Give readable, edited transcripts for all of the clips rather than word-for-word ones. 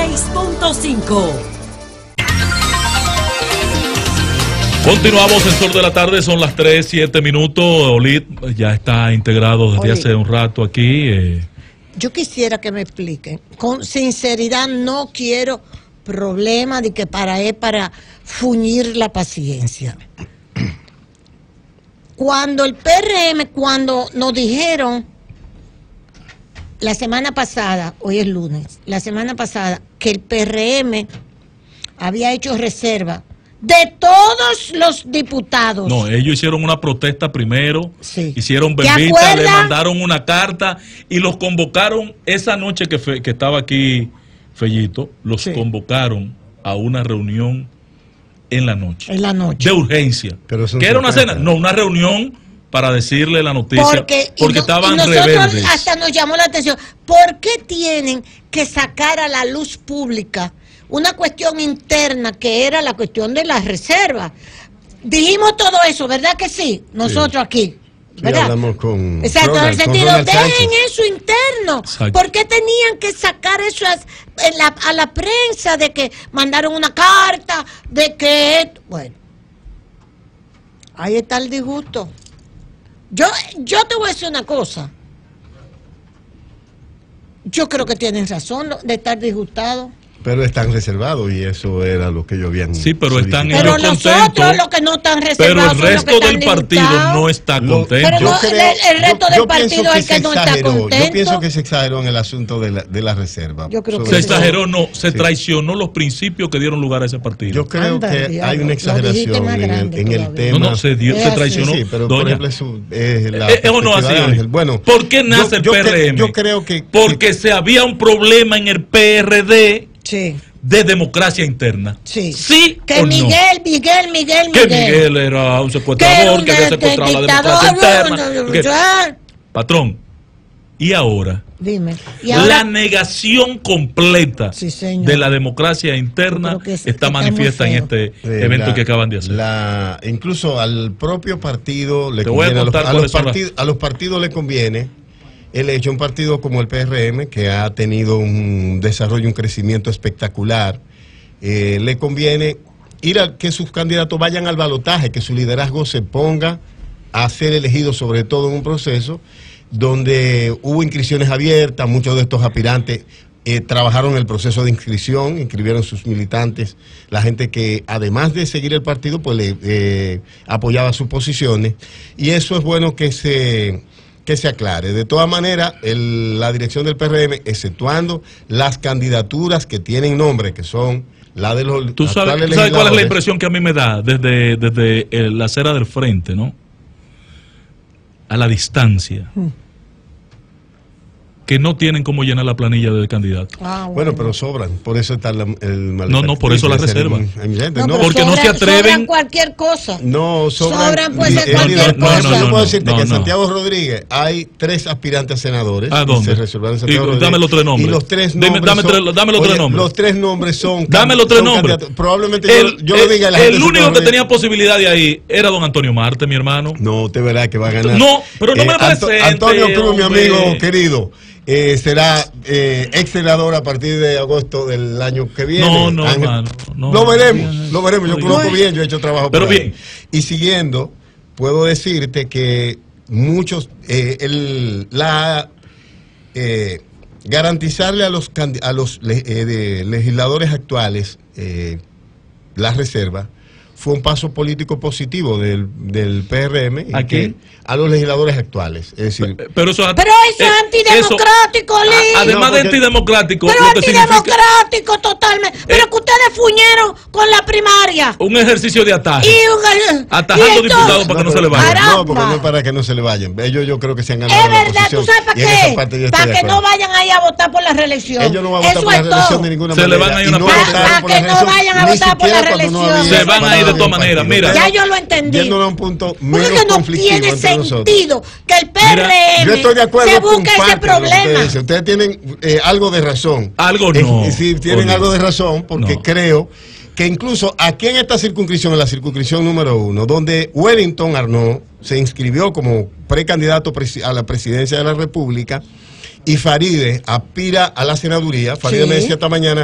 96.5. Continuamos en Sol de la Tarde, son las 3:07 minutos. Olid ya está integrado desde hace un rato aquí. Yo quisiera que me expliquen. Con sinceridad, no quiero problemas de que para fuñir la paciencia. Cuando el PRM, cuando nos dijeron la semana pasada, hoy es lunes, la semana pasada, que el PRM había hecho reserva de todos los diputados. No, ellos hicieron una protesta primero, sí. Hicieron bembita, le mandaron una carta y los convocaron esa noche que estaba aquí Fellito, los convocaron a una reunión en la noche. En la noche. De urgencia. ¿Que era una cena? No, una reunión para decirle la noticia. Porque estaban rebeldes. Hasta nos llamó la atención. ¿Por qué tienen que sacar a la luz pública una cuestión interna que era la cuestión de las reservas? Dijimos todo eso, ¿verdad que sí? Nosotros aquí. ¿verdad? Hablamos con exacto, Ronald, en el sentido, dejen Sánchez. eso interno. Exacto. ¿Por qué tenían que sacar eso a la prensa de que mandaron una carta, de que... Bueno, ahí está el disgusto. Yo te voy a decir una cosa. Yo creo que tienen razón de estar disgustados. Pero están reservados y eso era lo que yo había. Sí, pero están pero ellos nosotros contentos. Los que no están Pero reservados el son los resto que están del partido disgustados. no está contento. Pero no, el resto del partido es el que no está contento. Yo pienso que se exageró en el asunto de la reserva. Yo creo que se exageró, no, se traicionó los principios que dieron lugar a ese partido. Yo creo que hay una exageración en el tema. No, se traicionó. Sí, pero Doña, por ejemplo, eso no así. Bueno, ¿por qué nace el PRM? Yo creo que... Porque se había un problema en el PRD. Sí. De democracia interna. Sí. ¿Sí que o Miguel. Que Miguel era un secuestrador, que había secuestrado la democracia interna. Patrón, ¿y ahora? Dime. La negación completa señor, de la democracia interna está manifiesta en este evento que acaban de hacer. Incluso al propio partido le Te voy a conviene, contar a los partidos le conviene el hecho, un partido como el PRM, que ha tenido un desarrollo, un crecimiento espectacular, le conviene ir a que sus candidatos vayan al balotaje, que su liderazgo se ponga a ser elegido, sobre todo en un proceso donde hubo inscripciones abiertas. Muchos de estos aspirantes trabajaron en el proceso de inscripción, inscribieron sus militantes, la gente que además de seguir el partido, pues le apoyaba sus posiciones, y eso es bueno que se aclare. De todas maneras, la dirección del PRM, exceptuando las candidaturas que tienen nombre, que son la de los... ¿Tú sabes cuál es la impresión que a mí me da desde la acera del frente, ¿no? A la distancia. Que no tienen cómo llenar la planilla del candidato. Bueno, pero sobran, por eso está el mal. No, por eso la reserva. No, porque no se atreven. Sobran cualquier cosa. No, sobran puede ser cualquier cosa. Yo puedo decirte que en Santiago Rodríguez hay 3 aspirantes a senadores. ¿A dónde? Se reservaron en Santiago Rodríguez. Dame los 3 nombres. Y los 3 nombres dame los 3 nombres. Los 3 nombres son... Dame los 3 nombres. Probablemente yo lo diga a la gente. El único que tenía posibilidad de ahí era don Antonio Marte, mi hermano. No, te verás que va a ganar. No, pero no me presente. Antonio Cruz, mi amigo querido. Será ex senador a partir de agosto del año que viene. Lo veremos. Yo conozco bien, yo he hecho trabajo pero por ahí. bien. Y siguiendo, puedo decirte que muchos, garantizarle a los legisladores actuales la reserva fue un paso político positivo del PRM a los legisladores actuales. Es decir, pero eso es antidemocrático, Lee. Además de antidemocrático. Pero antidemocrático totalmente. Pero que ustedes fuñeron con la primaria. Un ejercicio de ataje. Atajando diputados para que no se le vayan. No, porque no es para que no se le vayan. Ellos yo creo que se han ganado la posición. Es verdad, ¿tú sabes para qué? Para que no vayan ahí a votar por la reelección. Ellos no van a votar por la reelección de ninguna manera. Se le van a ir una para que no vayan a votar por la reelección. Se van a ir de todas maneras. Mira. Ya yo lo entendí. Yéndolo a un punto menos conflictivo entre nosotros. No tiene sentido que el PRM yo estoy de acuerdo se busque ese problema. Ustedes tienen algo de razón. Algo no. Sí, tienen algo de razón, porque creo que incluso aquí en esta circunscripción, en la circunscripción número 1, donde Wellington Arnaud se inscribió como precandidato a la presidencia de la República, y Faride aspira a la senaduría. Faride me decía esta mañana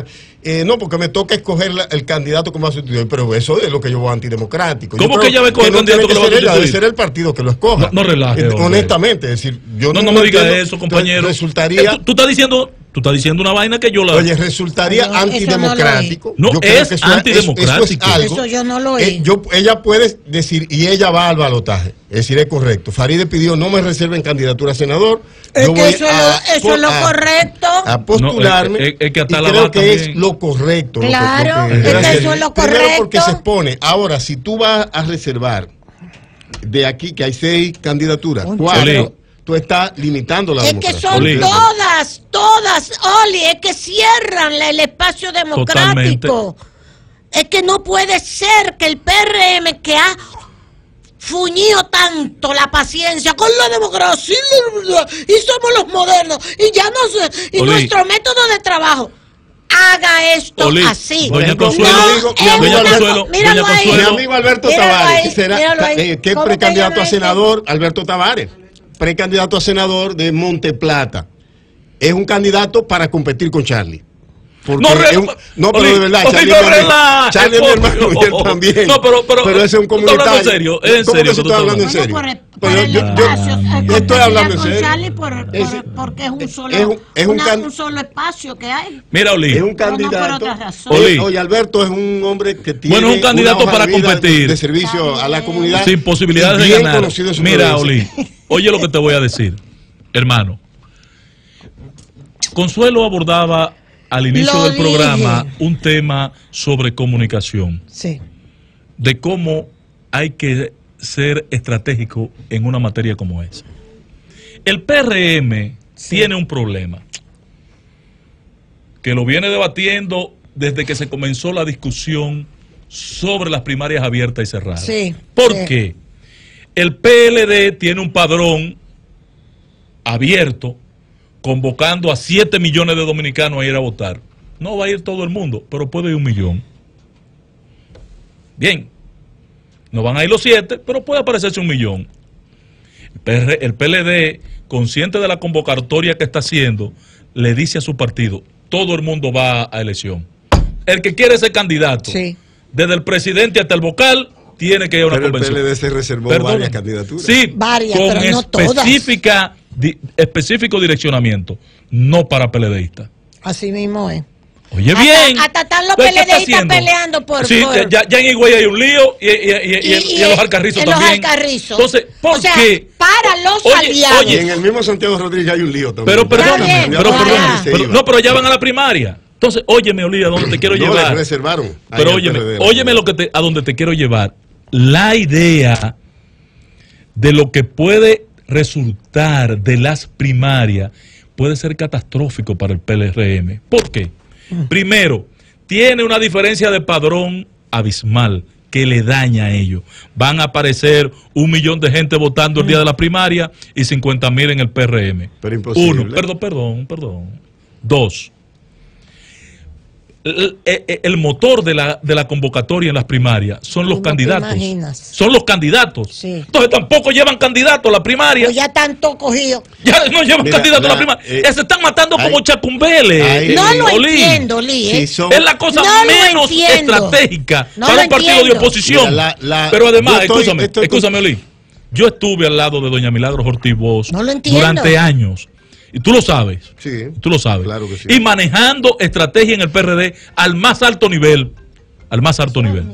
no, porque me toca escoger el candidato que va a sustituir, pero eso es lo que yo veo antidemocrático. ¿Cómo que ella va a escoger el candidato que lo va a sustituir? Debe ser el partido que lo escoja. No relaje. Honestamente, es decir, yo no me digas eso, compañero. Resultaría... Tú estás diciendo una vaina que yo la... Oye, resultaría antidemocrático. No, es antidemocrático. Eso yo no lo oí. Ella puede decir, y ella va al balotaje. Es decir, es correcto. Farideh pidió, no me reserven candidatura a senador. Es que eso es lo correcto. A postularme. Es que hasta y la creo que también es lo correcto. Claro, es que eso es lo correcto. Primero porque se expone. Ahora, si tú vas a reservar de aquí, que hay 6 candidaturas, 4... Tú estás limitando la democracia. Es que son todas, Oli, es que cierran el espacio democrático. Totalmente. Es que no puede ser que el PRM, que ha fuñido tanto la paciencia con la democracia y somos los modernos y ya no sé, y nuestro método de trabajo, haga esto así. Doña Consuelo, mi amigo Alberto Tavares, ¿qué precandidato a senador? Alberto Tavares, precandidato a senador de Monteplata. Es un candidato para competir con Charlie. Porque pero de verdad, Charlie es mi hermano y él también. Pero ese es un comunitario. En serio, ¿Cómo que se está hablando en serio? Yo estoy hablando en serio. Charlie porque es un solo espacio que hay. Mira, Oli, es un candidato. Oye, Alberto es un hombre que tiene un candidato para competir de servicio a la comunidad sin posibilidades de ganar. Mira, Oli, oye lo que te voy a decir, hermano. Consuelo abordaba al inicio del programa un tema sobre comunicación. Sí. De cómo hay que ser estratégico en una materia como esa. El PRM tiene un problema que lo viene debatiendo desde que se comenzó la discusión sobre las primarias abiertas y cerradas. Sí. ¿Por qué? El PLD tiene un padrón abierto convocando a 7 millones de dominicanos a ir a votar. No va a ir todo el mundo, pero puede ir 1 millón. Bien, no van a ir los 7, pero puede aparecerse 1 millón. El PLD, consciente de la convocatoria que está haciendo, le dice a su partido, todo el mundo va a elección. El que quiere ser candidato, desde el presidente hasta el vocal, tiene que ir a una convención. El PLD se reservó varias candidaturas. Sí, varias, con pero no específico direccionamiento, no para PLDistas. Así mismo es. Oye, bien. Hasta están los PLDistas peleando por... Sí, ya en Higüey hay un lío y en los Alcarrizos también. Entonces, ¿por qué? Para los aliados. Y en el mismo Santiago Rodríguez hay un lío también. Pero perdóname, pero ya van a la primaria. Entonces, óyeme, Olía, a donde te quiero llevar. Les reservaron. Pero óyeme a donde te quiero llevar. La idea de lo que puede resultar de las primarias puede ser catastrófico para el PRM. ¿Por qué? Primero, tiene una diferencia de padrón abismal que le daña a ellos. Van a aparecer 1 millón de gente votando el día de la primaria y 50,000 en el PRM. Pero imposible. 1, perdón. 2. El motor de la convocatoria en las primarias son los candidatos. Son los candidatos. Sí. Entonces tampoco llevan candidatos a la primaria. Pues ya están todos cogidos. Ya no llevan candidatos a la primaria. Se están matando como chacumbeles. No lo entiendo, Lee. Es la cosa menos estratégica para un partido de oposición. Mira, pero además, escúchame, Oli. Yo estuve al lado de doña Milagros Ortiz Bosch durante años. Y tú lo sabes. Sí. Tú lo sabes. Claro que sí. Y manejando estrategia en el PRD al más alto nivel. Al más alto nivel.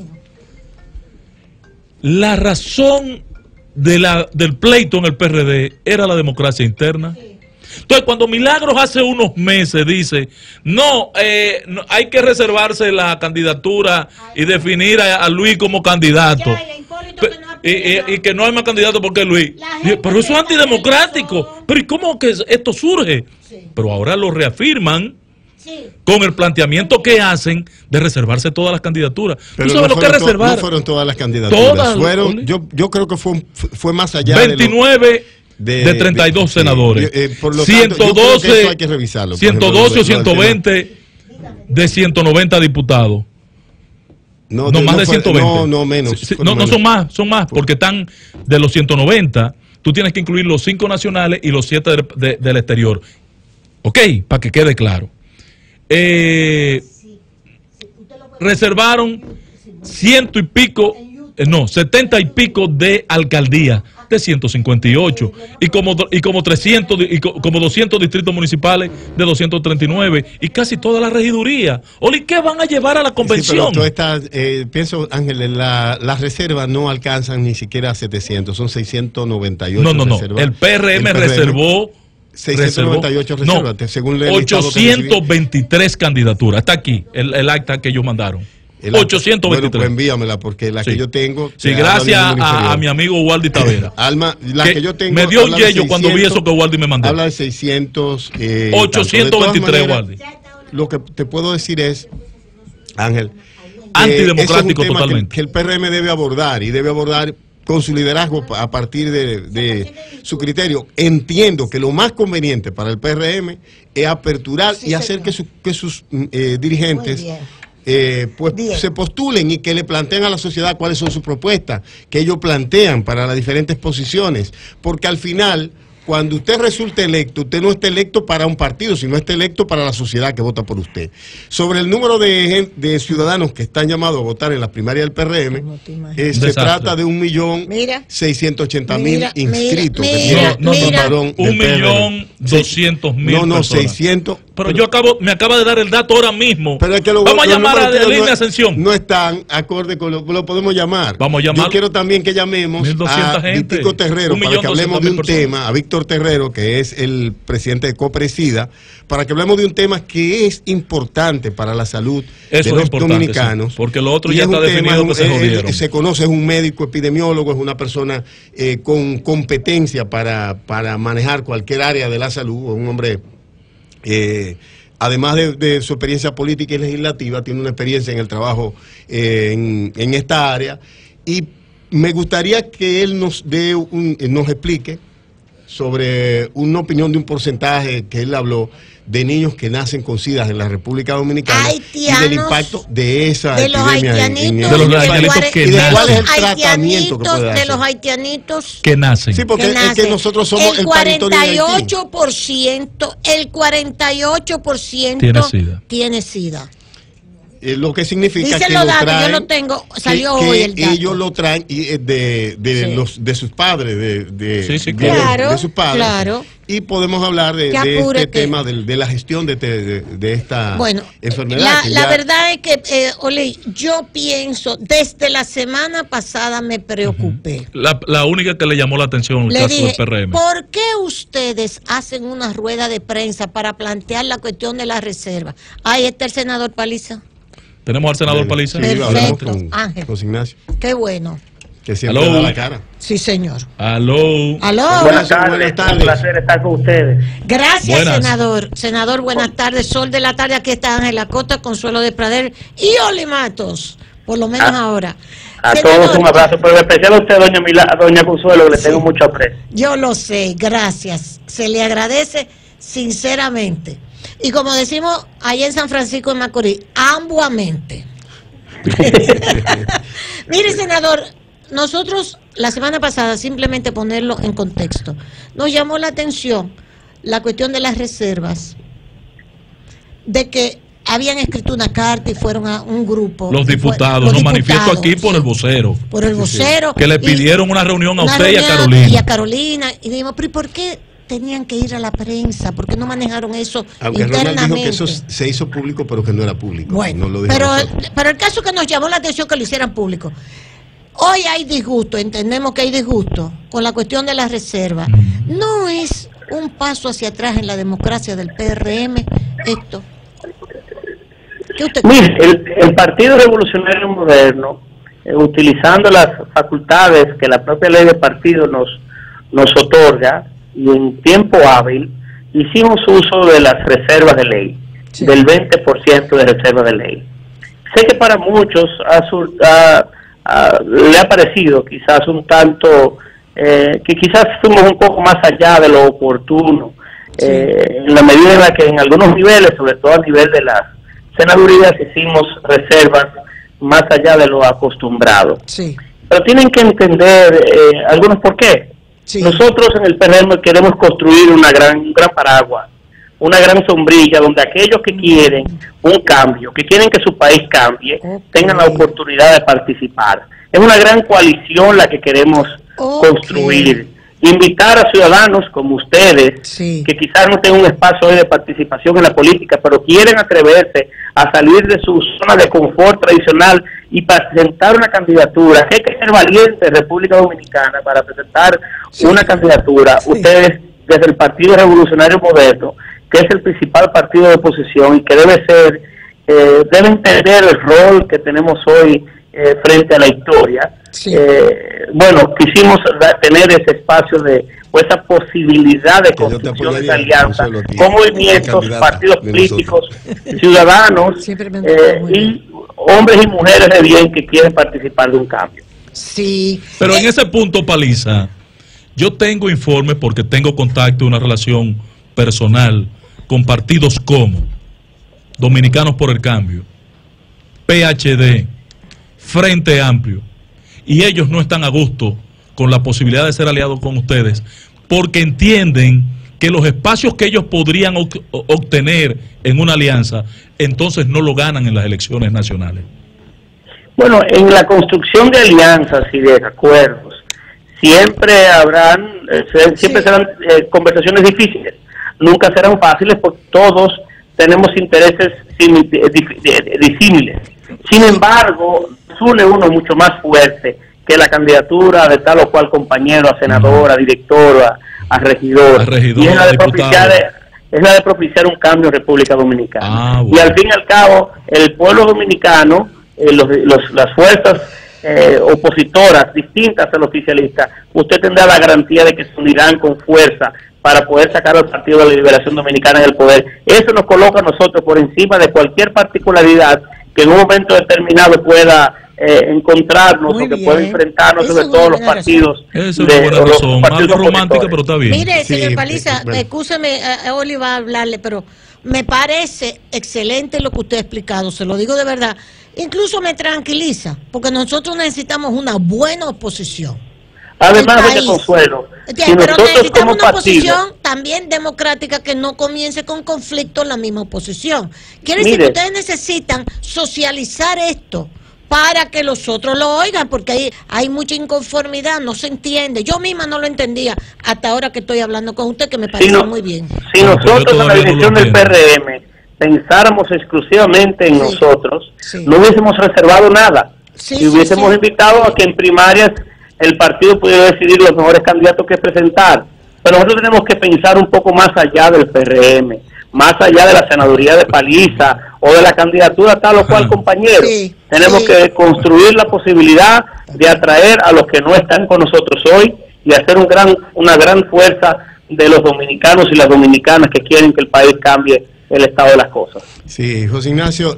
La razón del pleito en el PRD era la democracia interna. Entonces, cuando Milagros hace unos meses dice, no, hay que reservarse la candidatura y definir a Luis como candidato. Y que no hay más candidato porque Luis. Pero eso es antidemocrático. Pero ¿y cómo que esto surge? Pero ahora lo reafirman con el planteamiento que hacen de reservarse todas las candidaturas. Pero ¿tú sabes lo que es reservar? No fueron todas las candidaturas. Yo creo que fue más allá 29 de 32 senadores. Por lo tanto, 112, hay que revisarlo. 112 o 120 de 190 diputados. No más de 120. No, menos. No, son más, porque están de los 190, tú tienes que incluir los 5 nacionales y los 7 del exterior. Ok, para que quede claro. reservaron 100 y pico, no, 70 y pico de alcaldías de 158 y como 300 como 200 distritos municipales de 239 y casi toda la regiduría. Oli, ¿qué van a llevar a la convención? Sí, pero pienso, Ángel, las reservas no alcanzan ni siquiera a 700, son 698 reservas. El PRM reservó 698 reservas, según el 823 candidaturas. Está aquí el acta que ellos mandaron. 823. Bueno, pues envíamela, porque la que yo tengo... Sí, gracias a mi amigo Waldi Tavera. Alma, la que yo tengo... Me dio un yello cuando vi eso que Waldi me mandó. Habla de 600... 823, Waldi. Lo que te puedo decir es, Ángel... antidemocrático totalmente. Que el PRM debe abordar, y debe abordar con su liderazgo a partir de su criterio. Entiendo que lo más conveniente para el PRM es aperturar y hacer que sus dirigentes... se postulen y que le planteen a la sociedad cuáles son sus propuestas, que ellos plantean para las diferentes posiciones, porque al final, cuando usted resulte electo, usted no está electo para un partido, sino está electo para la sociedad que vota por usted. Sobre el número de ciudadanos que están llamados a votar en las primarias del PRM, se trata de 1.680.000 inscritos. 1.200.000 No, 600. Pero me acaba de dar el dato ahora mismo. Pero es que vamos a llamar a Línea Ascensión. No están acorde con lo podemos llamar. Vamos a llamar. Yo quiero también que llamemos a Víctor Terrero para que hablemos de un tema, a Víctor Terrero, que es el presidente de Copresida, para que hablemos de un tema que es importante para la salud de los dominicanos. Sí, porque lo otro ya está definido que se jodieron. Se conoce, es un médico epidemiólogo, es una persona con competencia para manejar cualquier área de la salud, es un hombre... además de su experiencia política y legislativa, tiene una experiencia en el trabajo en esta área, y me gustaría que él nos explique sobre una opinión de un porcentaje que él habló de niños que nacen con SIDA en la República Dominicana, haitianos, y del impacto de esa de los epidemia haitianitos, de los haitianitos que nacen. ¿Cuál es el tratamiento que puede de hacer? los haitianitos que nacen. Sí, porque es que nosotros somos el 48%, el 48% tiene SIDA. Lo que significa dice que los lo datos, traen, yo lo tengo, salió que hoy el dato. Ellos lo traen de sus padres, de sus padres. Claro. Y podemos hablar de este tema de la gestión de esta enfermedad. La verdad es que, Oli, yo pienso, desde la semana pasada me preocupé. La única que le llamó la atención el caso del PRM. ¿Por qué ustedes hacen una rueda de prensa para plantear la cuestión de la reserva? Ahí está el senador Paliza. Tenemos al senador Paliza. Sí, perfecto, Ángel. Con Ignacio. Qué bueno. Que siempre da la cara. Sí, señor. Aló. Buenas tardes. Un placer estar con ustedes. Gracias, buenas. senador. Senador, buenas tardes. Sol de la tarde, aquí está Ángel Acosta, Consuelo de Prader y Oli Matos. Por lo menos ahora. A todos un abrazo, pero en especial a usted, doña Consuelo, que le tengo mucho aprecio. Yo lo sé, gracias. Se le agradece sinceramente. Y como decimos allá en San Francisco de Macorís, ambuamente. Mire, senador, nosotros la semana pasada, simplemente ponerlo en contexto, nos llamó la atención la cuestión de las reservas, de que habían escrito una carta y fueron a un grupo. Los diputados, nos manifiesto aquí por el vocero. Por el vocero. Que le pidieron una reunión a usted y a Carolina. Y a Carolina. Y dijimos, ¿pero por qué tenían que ir a la prensa? ¿Por qué no manejaron eso internamente? Ronald dijo que eso se hizo público, pero que no era público. Bueno, no lo pero el caso que nos llamó la atención que lo hicieran público. Hoy hay disgusto, entendemos que hay disgusto con la cuestión de la reserva. ¿No es un paso hacia atrás en la democracia del PRM esto? ¿Qué usted cree? Mire, el Partido Revolucionario Moderno, utilizando las facultades que la propia ley de partido nos otorga, y en tiempo hábil, hicimos uso de las reservas de ley, del 20% de reservas de ley. Sé que para muchos le ha parecido quizás un tanto, que quizás fuimos un poco más allá de lo oportuno, en la medida en la que en algunos niveles, sobre todo a nivel de las senadurías, hicimos reservas más allá de lo acostumbrado. Sí. Pero tienen que entender algunos por qué. Sí. Nosotros en el PRM queremos construir un gran paraguas una gran sombrilla donde aquellos que quieren un cambio, que quieren que su país cambie, tengan la oportunidad de participar. Es una gran coalición la que queremos construir. Invitar a ciudadanos como ustedes, que quizás no tengan un espacio hoy de participación en la política, pero quieren atreverse a salir de su zona de confort tradicional y presentar una candidatura. Que hay que ser valiente en República Dominicana para presentar una candidatura. Ustedes, desde el Partido Revolucionario Moderno, que es el principal partido de oposición y que debe entender el rol que tenemos hoy frente a la historia. Bueno, quisimos tener ese espacio o esa posibilidad de construcción de esa alianza con movimientos, partidos políticos, ciudadanos y hombres y mujeres de bien que quieren participar de un cambio. Sí. Pero en ese punto, Paliza, yo tengo informes porque tengo contacto, una relación personal con partidos como Dominicanos por el Cambio, PHD, Frente Amplio, y ellos no están a gusto con la posibilidad de ser aliados con ustedes porque entienden que los espacios que ellos podrían obtener en una alianza, entonces no lo ganan en las elecciones nacionales. Bueno, en la construcción de alianzas y de acuerdos, siempre serán conversaciones difíciles, nunca serán fáciles porque todos tenemos intereses disímiles. Sin embargo, une uno mucho más fuerte que la candidatura de tal o cual compañero a senador, a director, a regidor. Y es la de propiciar un cambio en República Dominicana. Bueno. Y al fin y al cabo, el pueblo dominicano, las fuerzas opositoras distintas al oficialista, usted tendrá la garantía de que se unirán con fuerza para poder sacar al Partido de la Liberación Dominicana del poder. Eso nos coloca a nosotros por encima de cualquier particularidad que en un momento determinado pueda encontrarnos o que pueda enfrentarnos, sobre todo los partidos. Eso es buena razón, algo romántica, pero está bien. Mire, señor Paliza, escúcheme, Oli va a hablarle, pero me parece excelente lo que usted ha explicado, se lo digo de verdad. Incluso me tranquiliza, porque nosotros necesitamos una buena oposición. Además de Consuelo, pero necesitamos una oposición también democrática que no comience con conflicto en la misma oposición. Quiere decir que ustedes necesitan socializar esto para que los otros lo oigan, porque hay mucha inconformidad, no se entiende. Yo misma no lo entendía hasta ahora que estoy hablando con usted, que me parece muy bien. Si nosotros en la dirección del PRM pensáramos exclusivamente en nosotros, no hubiésemos reservado nada. Si hubiésemos invitado a que en primarias el partido pudiera decidir los mejores candidatos que presentar. Pero nosotros tenemos que pensar un poco más allá del PRM, más allá de la senaduría de Paliza o de la candidatura tal o cual compañero. Tenemos que construir la posibilidad de atraer a los que no están con nosotros hoy y hacer una gran fuerza de los dominicanos y las dominicanas que quieren que el país cambie el estado de las cosas. Sí, José Ignacio,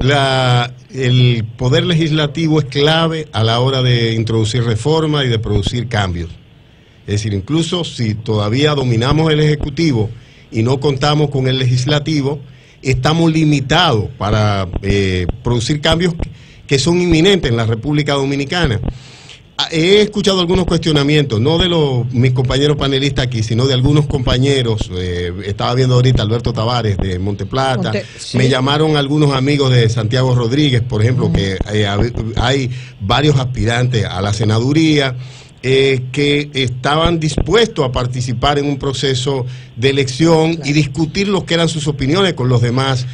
el poder legislativo es clave a la hora de introducir reformas y de producir cambios. Es decir, incluso si todavía dominamos el Ejecutivo y no contamos con el Legislativo, estamos limitados para producir cambios que son inminentes en la República Dominicana. He escuchado algunos cuestionamientos, no de mis compañeros panelistas aquí, sino de algunos compañeros. Estaba viendo ahorita Alberto Tavares de Monteplata. Me llamaron algunos amigos de Santiago Rodríguez, por ejemplo, que hay varios aspirantes a la senaduría que estaban dispuestos a participar en un proceso de elección y discutir lo que eran sus opiniones con los demás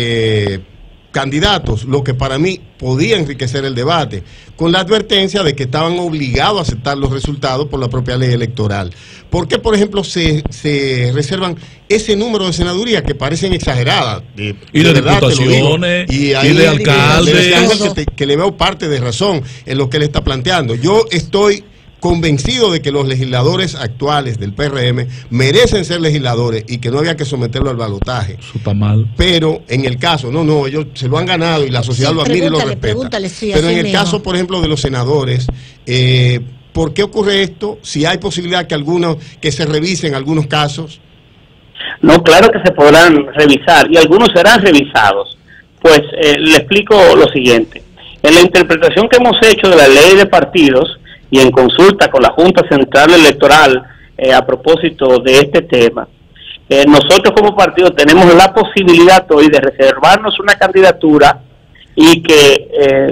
candidatos, lo que para mí podía enriquecer el debate, con la advertencia de que estaban obligados a aceptar los resultados por la propia ley electoral. ¿Por qué, por ejemplo, se reservan ese número de senadurías que parecen exageradas? Y de diputaciones, y de alcaldes. Que le veo parte de razón en lo que él está planteando. Yo estoy convencido de que los legisladores actuales del PRM merecen ser legisladores y que no había que someterlo al balotaje. Eso está mal. Pero en el caso, ellos se lo han ganado y la sociedad lo admira y lo respeta. Pero en el caso, por ejemplo, de los senadores, ¿por qué ocurre esto? Si hay posibilidad que se revisen algunos casos. No, claro que se podrán revisar y algunos serán revisados. Pues le explico lo siguiente. En la interpretación que hemos hecho de la ley de partidos y en consulta con la Junta Central Electoral a propósito de este tema, nosotros como partido tenemos la posibilidad hoy de reservarnos una candidatura y que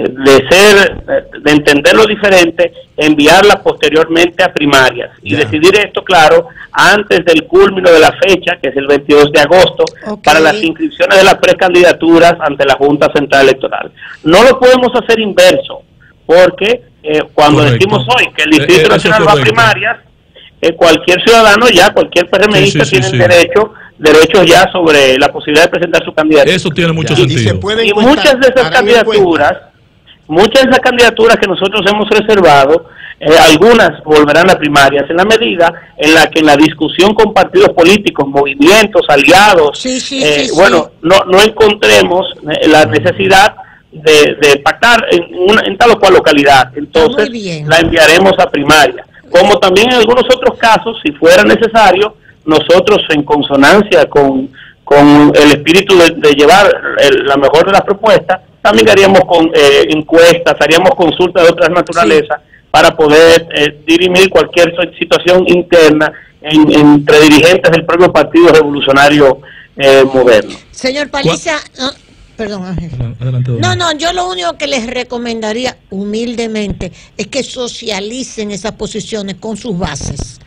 de entender lo diferente, enviarla posteriormente a primarias y decidir esto, claro, antes del culmino de la fecha, que es el 22 de agosto, para las inscripciones de las precandidaturas ante la Junta Central Electoral. No lo podemos hacer inverso, porque cuando decimos hoy que el Distrito Nacional va a primarias, cualquier ciudadano ya, cualquier PRMista tiene derechos ya sobre la posibilidad de presentar su candidatura. Eso tiene mucho sentido. Y muchas de esas candidaturas que nosotros hemos reservado, algunas volverán a primarias en la medida en la que en la discusión con partidos políticos, movimientos, aliados, no encontremos la necesidad de pactar en tal o cual localidad. Entonces la enviaremos a primaria. Como también en algunos otros casos, si fuera necesario, nosotros en consonancia con el espíritu de llevar la mejor de las propuestas, también haríamos encuestas, haríamos consultas de otras naturalezas para poder dirimir cualquier situación interna entre dirigentes del propio Partido Revolucionario Moderno. Señor Paliza, perdón, Ángel. No, yo lo único que les recomendaría humildemente es que socialicen esas posiciones con sus bases.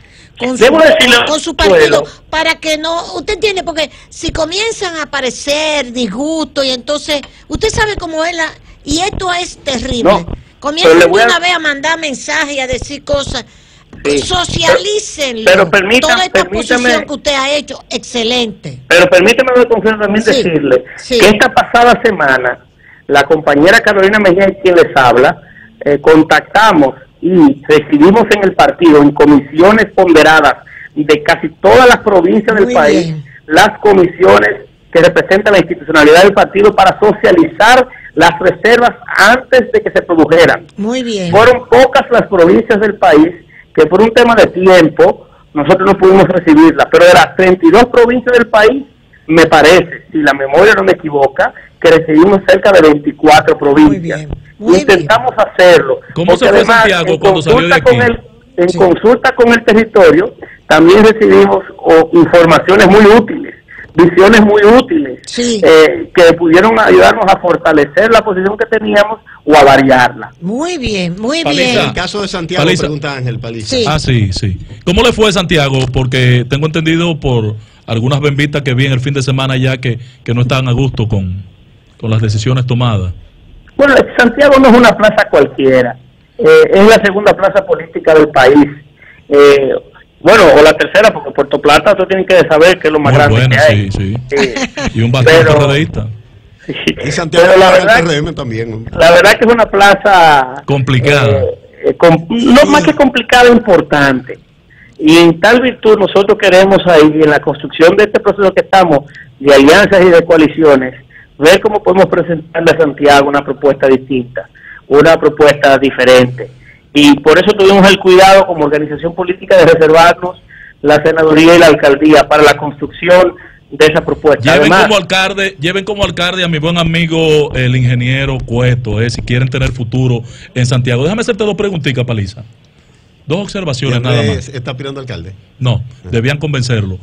Con su partido, para que no, usted entiende, porque si comienzan a aparecer disgustos y entonces, usted sabe cómo es y esto es terrible, comienzan de una vez a mandar mensajes y a decir cosas, socialícenlo, pero toda esta posición que usted ha hecho, excelente. Pero permítame también decirle que esta pasada semana, la compañera Carolina Mejía, quien les habla, contactamos y recibimos en el partido, en comisiones ponderadas de casi todas las provincias del país, las comisiones que representan la institucionalidad del partido para socializar las reservas antes de que se produjeran. Muy bien. Fueron pocas las provincias del país que por un tema de tiempo nosotros no pudimos recibirlas, pero de las 32 provincias del país, me parece, si la memoria no me equivoca, que recibimos cerca de 24 provincias. Intentamos hacerlo. ¿Cómo se fue Santiago cuando salió de aquí? En consulta con el territorio, también recibimos informaciones muy útiles, visiones muy útiles, que pudieron ayudarnos a fortalecer la posición que teníamos o a variarla. Muy bien, muy Paliza, bien. En el caso de Santiago, pregunta Ángel Paliza. Sí. ¿Cómo le fue a Santiago? Porque tengo entendido por algunas bembitas que vi en el fin de semana ya que no estaban a gusto con las decisiones tomadas. Bueno, Santiago no es una plaza cualquiera, es la segunda plaza política del país, o la tercera, porque Puerto Plata tú tienes que saber que es lo más grande que hay. Y un bastión PRDista. Y Santiago la verdad, PRM también. La verdad que es una plaza complicada, no más que complicada, importante, y en tal virtud nosotros queremos ahí, en la construcción de este proceso que estamos, de alianzas y de coaliciones, ver cómo podemos presentarle a Santiago una propuesta distinta, una propuesta diferente. Y por eso tuvimos el cuidado como organización política de reservarnos la senaduría y la alcaldía para la construcción de esa propuesta. Lleven como alcalde a mi buen amigo el ingeniero Cueto, si quieren tener futuro en Santiago. Déjame hacerte dos preguntitas, Paliza. Dos observaciones nada más. ¿Está aspirando alcalde? No, debían convencerlo.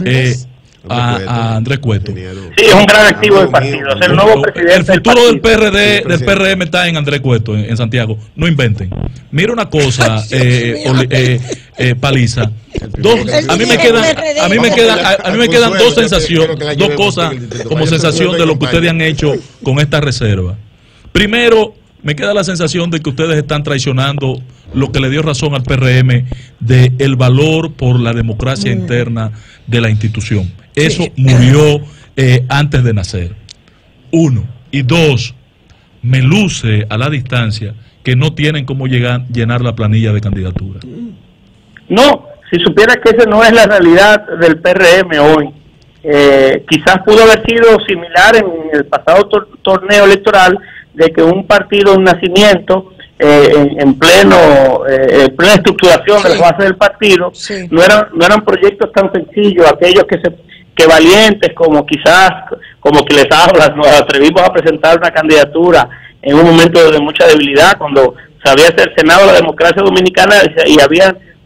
A Andrés Cueto. Sí, es un gran activo del partido, es el nuevo presidente. El futuro del PRD, del PRM está en Andrés Cueto, en Santiago. No inventen. Mira una cosa, Paliza. A mí me quedan dos sensaciones, dos cosas como sensación de lo que ustedes han hecho con esta reserva. Primero, me queda la sensación de que ustedes están traicionando lo que le dio razón al PRM de el valor por la democracia interna de la institución. Eso murió antes de nacer. Uno. Y dos, me luce a la distancia que no tienen cómo llenar la planilla de candidatura. No, si supiera que esa no es la realidad del PRM hoy. Quizás pudo haber sido similar en el pasado torneo electoral, de que un partido en nacimiento, en plena estructuración de las bases del partido, no eran proyectos tan sencillos, aquellos que valientes como que les hablas, nos atrevimos a presentar una candidatura en un momento de mucha debilidad, cuando se había cercenado la democracia dominicana y había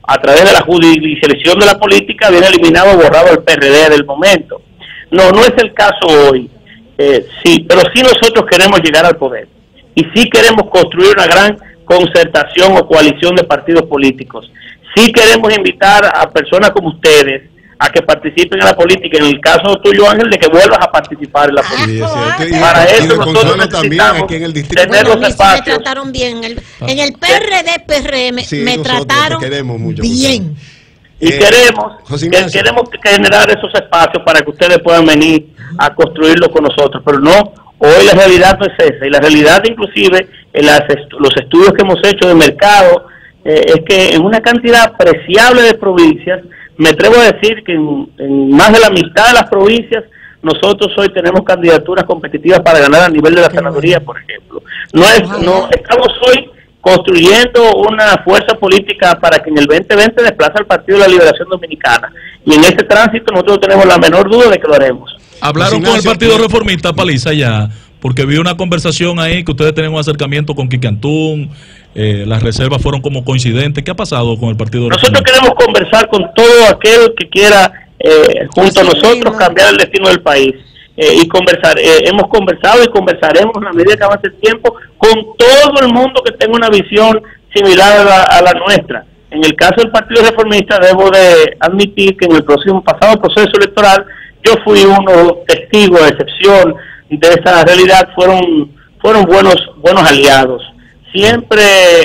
a través de la judicialización de la política, viene eliminado o borrado el PRD del momento. No, no es el caso hoy. Sí, pero sí nosotros queremos llegar al poder. Y sí queremos construir una gran concertación o coalición de partidos políticos. Sí queremos invitar a personas como ustedes a que participen en la política. En el caso tuyo, Ángel, de que vuelvas a participar en la política. Para eso nosotros necesitamos aquí en el distrito. tener los espacios. Me trataron bien. En el PRD, PRM, Sí, me trataron mucho, bien. Y queremos generar esos espacios para que ustedes puedan venir a construirlo con nosotros. Pero no, hoy la realidad no es esa. Y la realidad, inclusive, en los estudios que hemos hecho de mercado, es que en una cantidad apreciable de provincias, me atrevo a decir que en más de la mitad de las provincias, nosotros hoy tenemos candidaturas competitivas para ganar a nivel de la senaduría, por ejemplo. Estamos hoy construyendo una fuerza política para que en el 2020 desplace al Partido de la Liberación Dominicana. Y en ese tránsito nosotros tenemos la menor duda de que lo haremos. Hablaron con el Partido Reformista, Paliza, ya, porque vi una conversación ahí que ustedes tenían un acercamiento con Quique Antún, las reservas fueron como coincidentes. ¿Qué ha pasado con el Partido Reformista? Nosotros queremos conversar con todo aquel que quiera, junto a nosotros, cambiar el destino del país. Y conversar, hemos conversado y conversaremos a medida que avance el tiempo con todo el mundo que tenga una visión similar a la nuestra. En el caso del Partido Reformista, debo de admitir que en el pasado proceso electoral yo fui uno testigo de excepción de esa realidad. Fueron buenos aliados. Siempre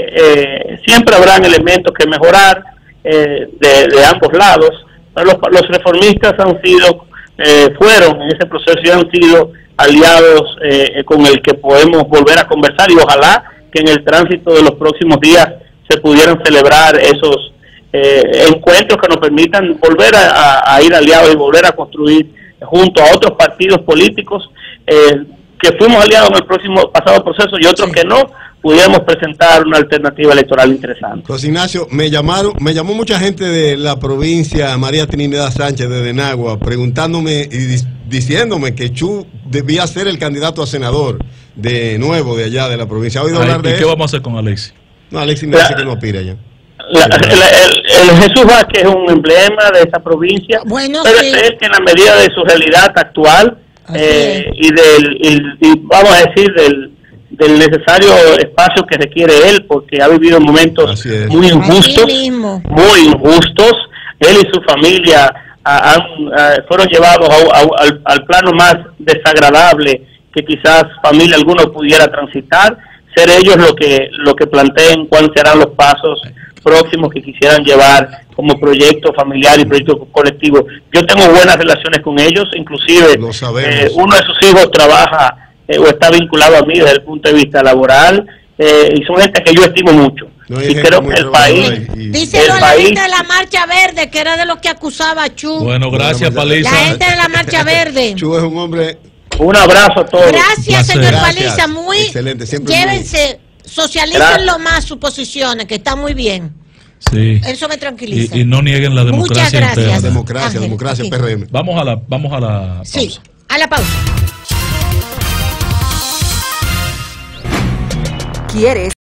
habrán elementos que mejorar de ambos lados, pero los reformistas fueron en ese proceso y han sido aliados con el que podemos volver a conversar, y ojalá que en el tránsito de los próximos días se pudieran celebrar esos encuentros que nos permitan volver a ir aliados y volver a construir junto a otros partidos políticos que fuimos aliados en el pasado proceso y otros que no, pudiéramos presentar una alternativa electoral interesante. José Ignacio, me llamó mucha gente de la provincia, María Trinidad Sánchez de Denagua, preguntándome y diciéndome que Chu debía ser el candidato a senador de nuevo de allá de la provincia. ¿Ha oído hablar de eso? ¿Y qué vamos a hacer con Alexis? No, Alexis me dice que no aspira ya. El Jesús Vázquez es un emblema de esa provincia, bueno, pero sí, es que en la medida de su realidad actual y vamos a decir del necesario espacio que requiere él, porque ha vivido momentos muy injustos, él y su familia fueron llevados al plano más desagradable que quizás familia alguna pudiera transitar, ser ellos lo que planteen cuáles serán los pasos próximos que quisieran llevar como proyecto familiar y proyecto colectivo. Yo tengo buenas relaciones con ellos, inclusive uno de sus hijos trabaja o está vinculado a mí desde el punto de vista laboral, y son gente que yo estimo mucho. Y creo que el país... Díselo a la gente de la Marcha Verde, que era de los que acusaba a Chu. Bueno, gracias, Paliza. La gente de la Marcha Verde. Chu es un hombre... Un abrazo a todos. Gracias, señor Paliza. Muy excelente. Llévense, socialícenlo más sus posiciones, que está muy bien. Sí. Eso me tranquiliza. Y no nieguen la democracia. Muchas gracias. Interna. Democracia, PRM. Vamos a la pausa. Sí, a la pausa. ¿Quieres